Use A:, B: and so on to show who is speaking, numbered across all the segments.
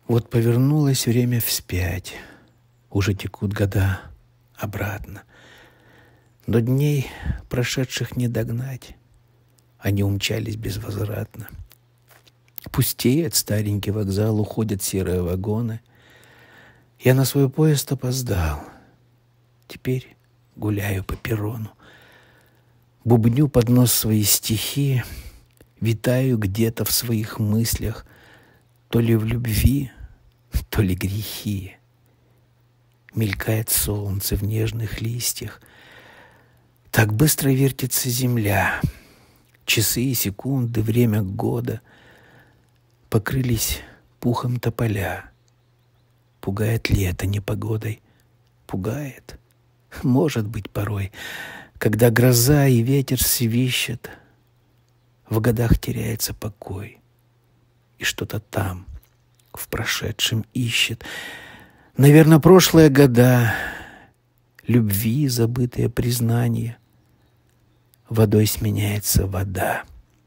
A: Вот повернулось время вспять. Уже текут года обратно. Но дней, прошедших, не догнать. Они умчались безвозвратно. Пустеет старенький вокзал, уходят серые вагоны. Я на свой поезд опоздал. Теперь гуляю по перрону. Бубню под нос свои стихи, витаю где-то в своих мыслях, то ли в любви, то ли грехи. Мелькает солнце в нежных листьях. Так быстро вертится земля. Часы и секунды, время года покрылись пухом тополя. Пугает ли это непогодой? Пугает. Может быть, порой, когда гроза и ветер свищет, в годах теряется покой, и что-то там, в прошедшем ищет. Наверное, прошлые года, любви забытые признания. Водой сменяется вода,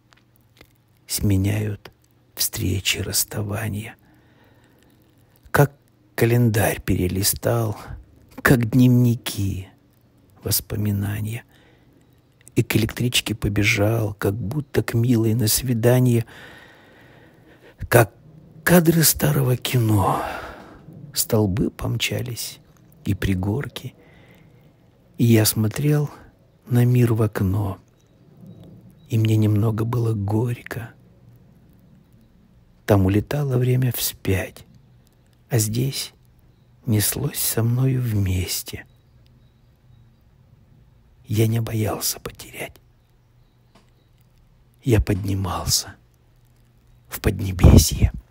A: сменяют встречи, расставания. Как календарь перелистал, как дневники, воспоминания. И к электричке побежал, как будто к милой на свидание, как кадры старого кино. Столбы помчались и пригорки, и я смотрел на мир в окно, и мне немного было горько. Там улетало время вспять, а здесь неслось со мною вместе. Я не боялся потерять. Я поднимался в поднебесье.